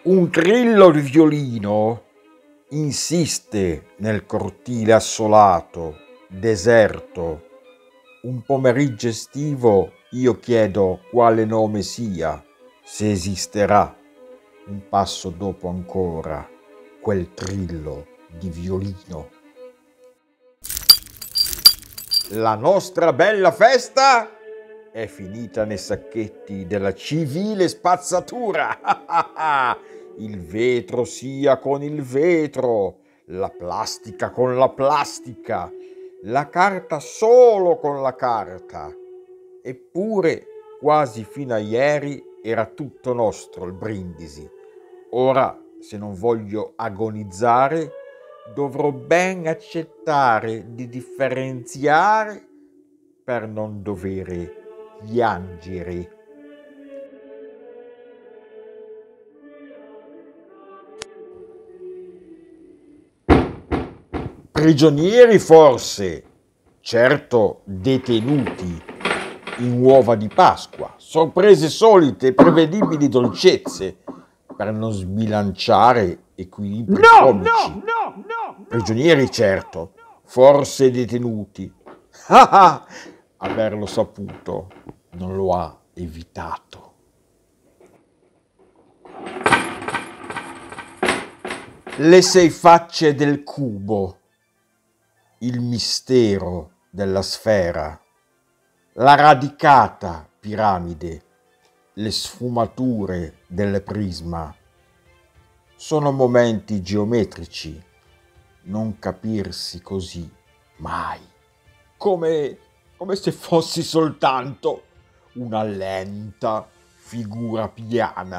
Un trillo di violino insiste nel cortile assolato, deserto. Un pomeriggio estivo io chiedo quale nome sia, se esisterà. Un passo dopo ancora quel trillo di violino. La nostra bella festa è finita nei sacchetti della civile spazzatura. Il vetro sia con il vetro, la plastica con la plastica, la carta solo con la carta. Eppure quasi fino a ieri era tutto nostro il brindisi. Ora, se non voglio agonizzare, dovrò ben accettare di differenziare per non dovere piangere. Prigionieri forse, certo detenuti in uova di Pasqua, sorprese solite, prevedibili dolcezze, per non sbilanciare equilibri comici. No. Prigionieri certo, forse detenuti. Averlo saputo non lo ha evitato. Le sei facce del cubo, il mistero della sfera, la radicata piramide, le sfumature del prisma. Sono momenti geometrici, non capirsi così mai, come se fossi soltanto una lenta figura piana.